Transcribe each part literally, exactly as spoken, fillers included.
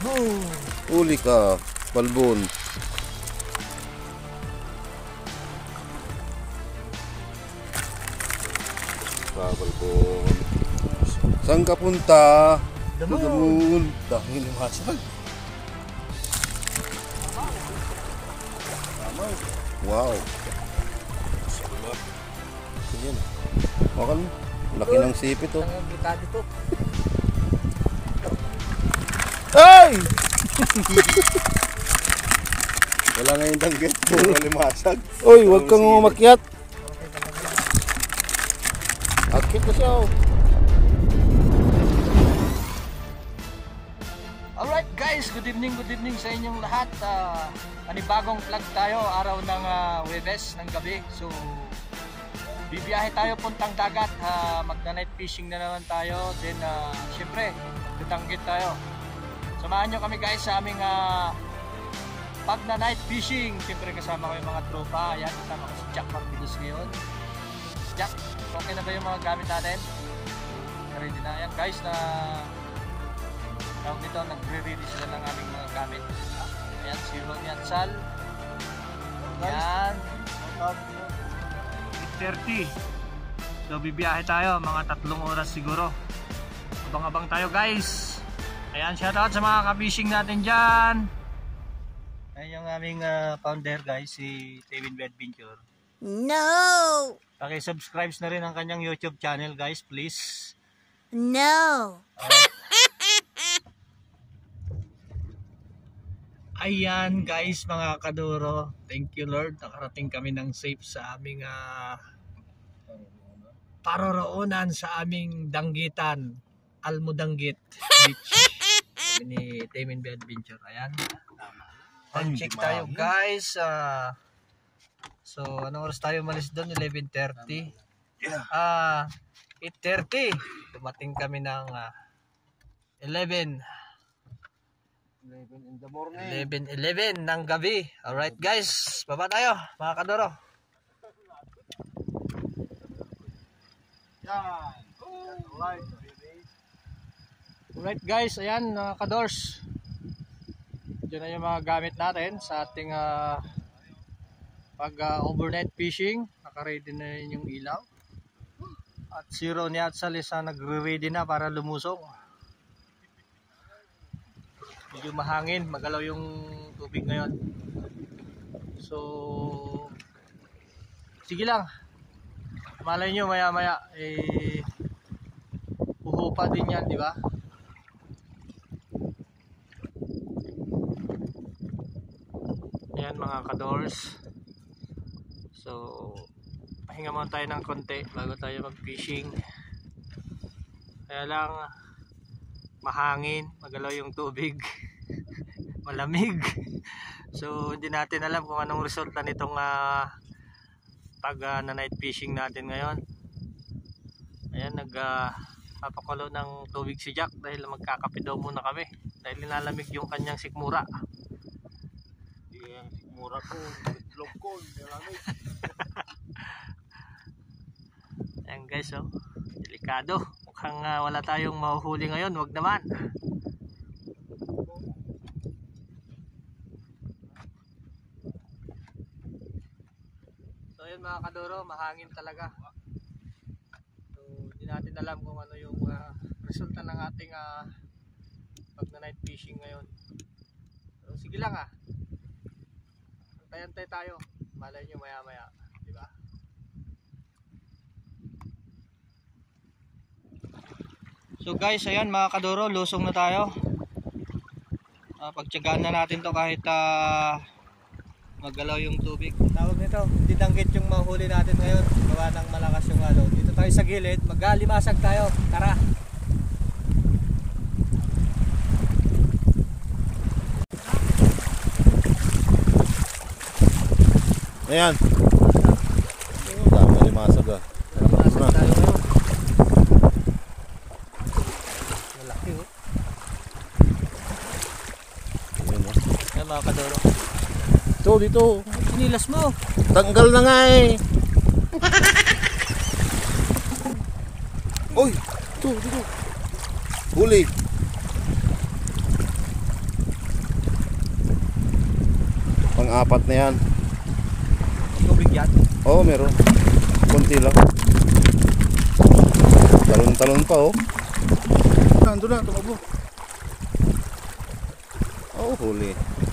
Uli ka, balbon. Balbon. Saan ka punta? Damon. Dahil lumasag. Wow. Yan. Makal mo. Laki ng sipit oh. Hey! Wala nga yung danggit. Puro limasag. Uy, huwag kang umakyat. Akit na siya oh. Alright guys, good evening, good evening sa inyong lahat. uh, Panibagong vlog tayo, araw ng uh, Webes ng gabi. So bibiyahe tayo puntang dagat, uh, magna-night fishing na naman tayo. Then uh, syempre tutanggit tayo. Samahan nyo kami guys sa aming uh, pag na night fishing. Syempre kasama ko yung mga tropa. Ayan, kasama ko si Jack Martinez ngayon. Jack, okay na ba yung mga gamit natin? Ready na yan guys, na tawag dito, nagre-ready sila ng aming mga gamit. Ayan, si Ron yan, Sal. Ayan, eight thirty. So bibiyahe tayo, mga tatlong oras siguro. Abang-abang tayo guys. Ayan, shoutout sa mga ka-fishing natin dyan. Ayan yung aming uh, founder guys, si Tevin Adventure. No! Paki-subscribe na rin ang kanyang YouTube channel guys, please. No! Alright. Ayan guys, mga kaduro, thank you Lord, nakarating kami ng safe sa aming uh, paroroonan sa aming danggitan, Almudanggit Beach. Sabi ni Temin B Adventure. Ayan, time check tayo guys. uh, so anong oras tayo malis doon? eleven thirty. ah uh, eight thirty dumating kami ng uh, eleven in the morning. eleven eleven ng gabi. Alright guys, baba tayo mga kadoro. Alright. Alright guys, ayan mga kadors. Diyan na yung mga gamit natin sa ating uh, pag uh, overnight fishing. Naka-ready na rin yung ilaw. At si Ron at Salisa nagre-ready na para lumusong. Medyo mahangin, magalaw yung tubig ngayon. So sige lang, malay nyo maya maya eh puhupa din yan, di ba? Ayan mga kadors. So pahinga muna tayo ng konti bago tayo mag fishing. Kaya lang mahangin, magalaw yung tubig. Malamig. So hindi natin alam kung anong resulta nitong uh, pag uh, na night fishing natin ngayon. Ayan, nag uh, papakulo ng tubig si Jack dahil magkakape daw muna kami dahil nilalamig yung kanyang sikmura. Hindi yung sikmura ko, itlog ko, nilalamig. Ayan guys, oh, delikado. Mukhang uh, wala tayong mahuhuli ngayon, wag naman. So ayun mga kadoro, mahangin talaga. So hindi natin alam kung ano yung uh, resulta ng ating uh, pag na night fishing ngayon. So sige lang ah, antay-antay tayo, malay nyo maya maya, di ba? So guys, ayan mga kadoro, lusong na tayo. Uh, pagtiyagaan na natin to kahit uh, magalaw yung tubig. Tawag nito, hindi danggit yung mahuli natin ngayon. Gawa ng malakas yung alo. Dito tayo sa gilid, maglimasag tayo. Tara! Ayan. Oh, dami limasag ah. Limasag tayo ngayon. Malaki oh. Ayan oh. Ayan mga kadoro. Ito, dito. Sinilas mo. Tanggal na nga eh. Uy, ito, dito. Huli. Pang-apat na yan. Tubig yan. Oo, meron. Kunti lang. Talon-talon pa, oh. Nandun na, tumakbo. Oh, huli.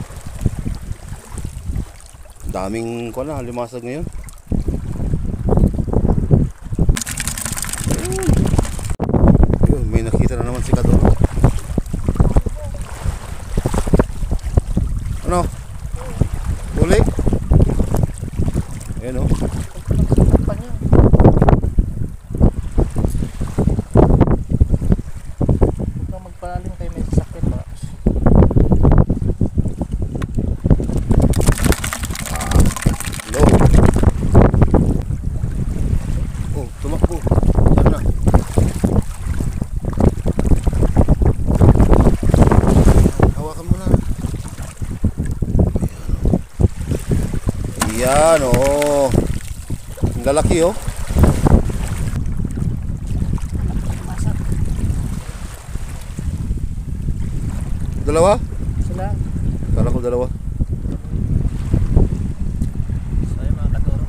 Daming ko na, limasag ngayon. Ayun. Ayun, may nakita na naman si Kadoro. Ano? Huli? Ayun, oh. Magpalalim kayo, may sasakit ba? Hello. Oh, tumakbo. Yan na. Hawakan mo na. Ayan, oh. Ang lalaki, oh. Dalawa? Sila. Kala ko dalawa. So yun mga Kadoro.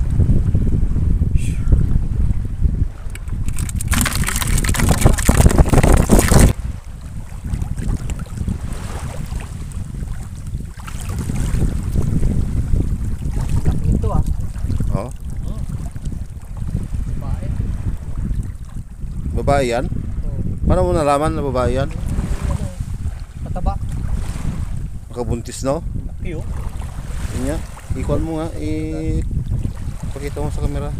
Laki nito ah. Oh. Hmm. Babae. Babae yan? Oh. Paano mo nalaman na babae yan? Ano? Mataba. Makabuntis, no? Laki oh. Yun nga. Ikuan mo nga. I... Pakita mo sa camera.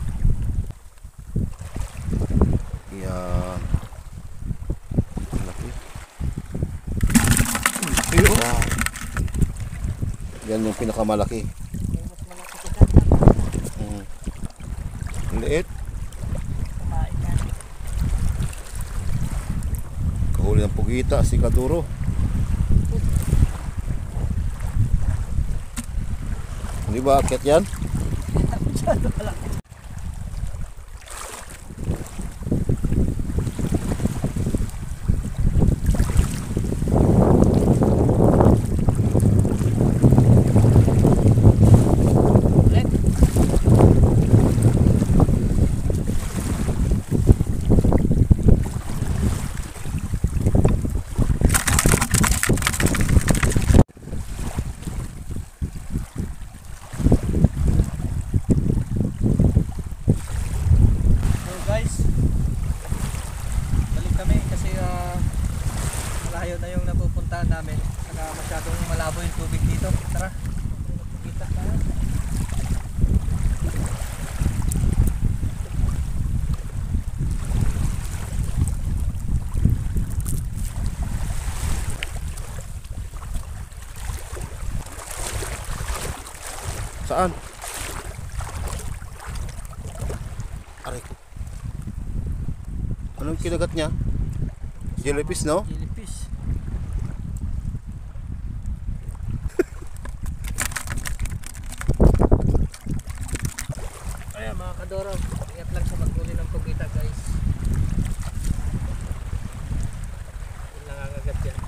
Yan. Laki. Wow. Yan yung pinakamalaki. Mas malaki ko dyan. Mm. Ang liit. Kumain ka. Kahuli ng pugita si Kadoro. Hindi ba akyat yan? Ulit. So guys, balik kami kasi uh, malayo na yung napupuntahan namin. Saka masyadong malabo yung tubig dito. Tara. Kita tayo. Saan? Aray ko. Anong kinagat niya? Jellyfish, no? Jellyfish. Ayan mga Kadoro, ingat lang sa maghuli ng pugita guys. Yung nangangagat yan.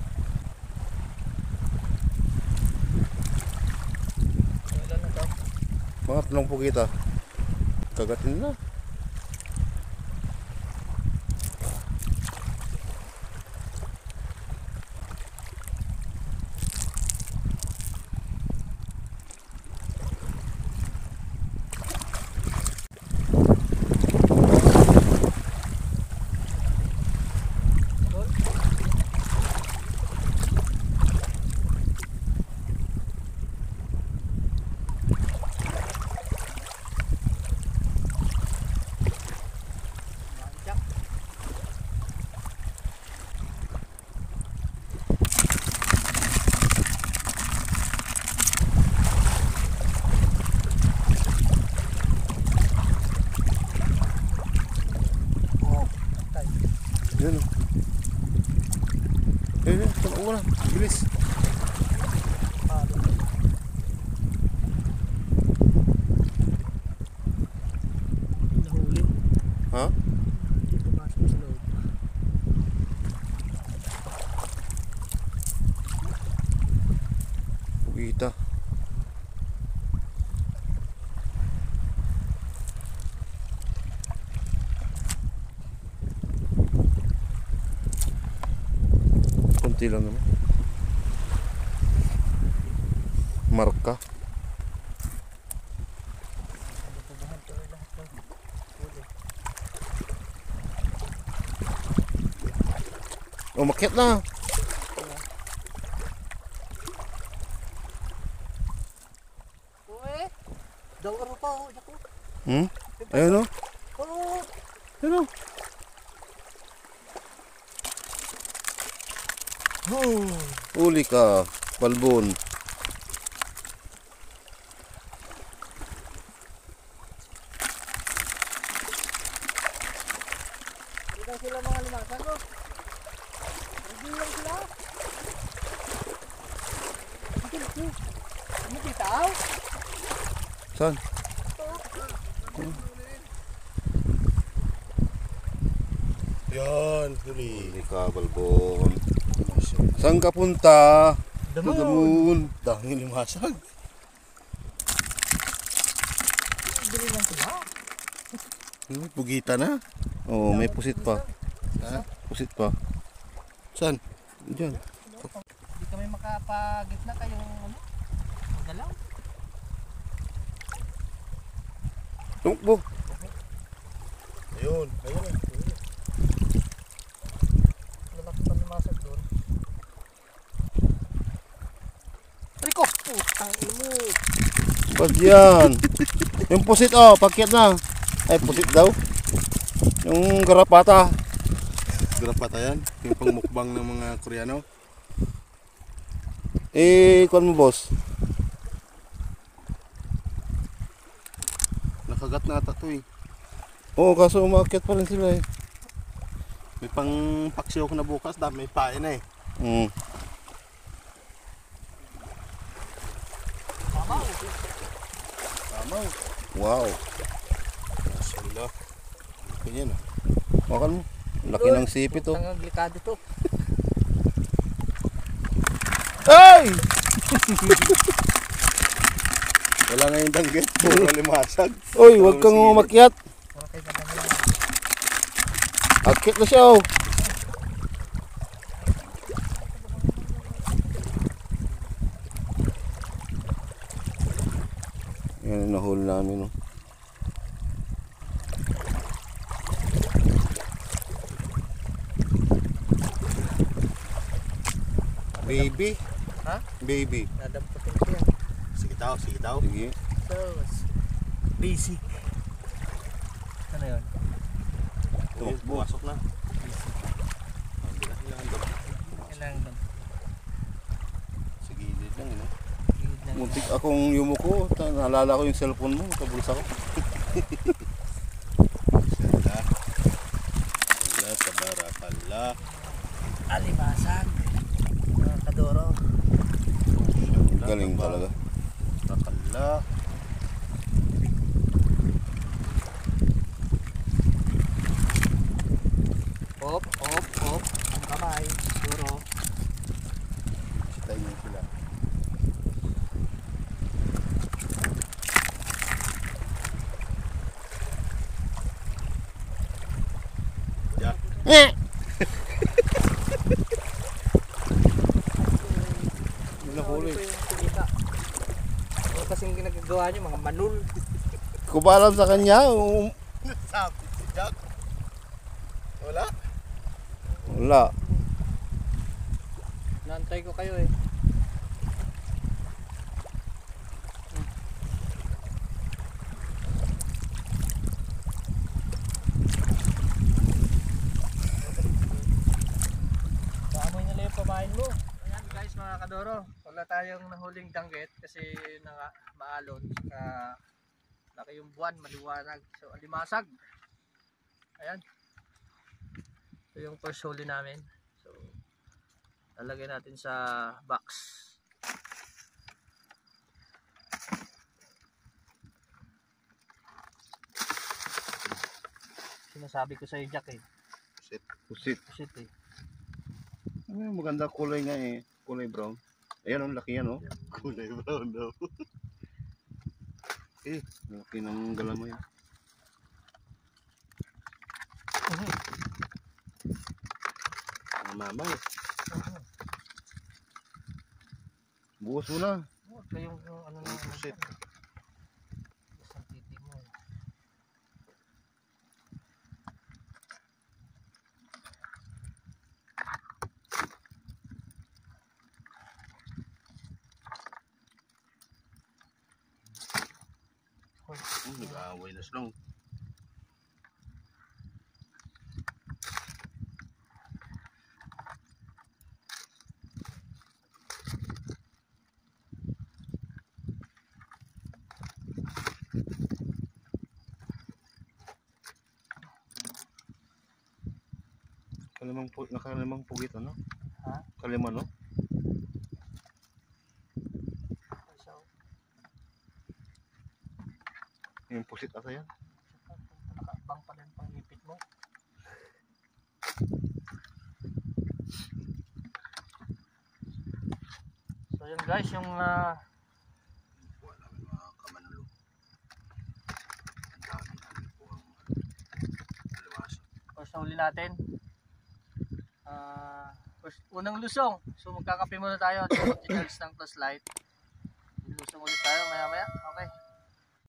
Ilan na to? Mga talong pugita. Kagatin na. Yan. Eh, eh, tumakbo na. Bilis. Nahuli. Ha? Dito pasok sa loob. Pugita. Konti lang naman. Marka. Umakyat na. Uy, daw ano pa oh, ako. Hmm? Ayun o. Oh, Ayun o. Huli ka, balbon. hindi daw sila mga limasan ko. Hindi lang sila. Hindi, hindi bitaw. Saan? Yan, huli. Huli ka, balbon. Saan ka punta? Damon. Damon. Dahil limasag. Hindi lang sila. Hmm, Bugita na. Oo, may pusit pa. Ha? Pusit pa. Saan? Diyan. Hindi kami makapagitna kayong ano, magalaw. Tumakbo. Ayun, ayun. ayun. Lalaki pa limasag doon. Rico! Putang ilo. Ba't yan? Yung pusit oh, pakyat na. Ay, pusit daw. Yung garapata. Garapata yan. Yung pangmukbang ng mga Koreano. Eh, kuan mo boss? Nakagat na ata to eh. Oo, kaso umakyat pa rin sila eh. May pang paksiw ko na bukas. Dami may pain na eh. Hmm. Tama. Tama. Wow. Mashallah. Ganyan ah. Makan mo. Laki ng sipit oh. Tangang delikado to. Ay! Wala na yung danggit. Puro limasag. Oy, wag kang umakyat. Para kay ganda lang. Akyat na siya oh. Yan ang nahuli namin oh. Baby. Ha? Baby. Dadamputin ko yan. Sige daw, sige daw. Sige. So, basic. Ano yun? Ayun, pumasok na. Hindi na kailangan daw. Kailangan doon. Sa gilid lang yun. Gilid lang. Muntik akong yumuko. Ta- Naalala ko yung cellphone mo sa bulsa ko. Mashallah. Mashallah, tabarakallah. Alimasan. Mga kadoro. Mashallah, Galing talaga. tabarakallah. Hop, hop, hop. Ang kamay. Duro. Sitayin niyo sila. Yeah. Yun na huli. Ito yung kumita. Ano kasing ginagawa nyo, mga manul. Kubalan sa kanya. Um, Sabi si Jack. Wala? wala. Naantay ko kayo eh. Paamoy nila yung pamain mo. Ayan guys mga kadoro, wala tayong nahuling danggit kasi na nga maalon. Saka laki yung buwan, maliwanag. So alimasag. Ayan. Ito yung first huli namin. So lalagay natin sa box. Sinasabi ko sa iyo Jack eh. Shit. Pusit. Shit eh. Ano yung maganda kulay nga eh. Kulay brown. Ayan oh, laki yan oh. Kulay brown daw. Eh, laki ng galamay. Ang mama eh. Buhos mo na. Huwag kayong yung ano na Yung pusit. isang titig mo. Hoy, Hmm, nag-aaway na sila. Kalimang po, nakalimang pugit ano? ha? Kalima no? So, Yung pusit ata yan. nakaabang pa din pang ipit mo. So yun guys, yung uh, Buwan namin mga kamanulo. Ang dami namin po ang alawasa. first na huli natin. Ah, first, unang lusong. So magkakape muna tayo. Details ng plus light. Lusong ulit tayo maya maya. Okay.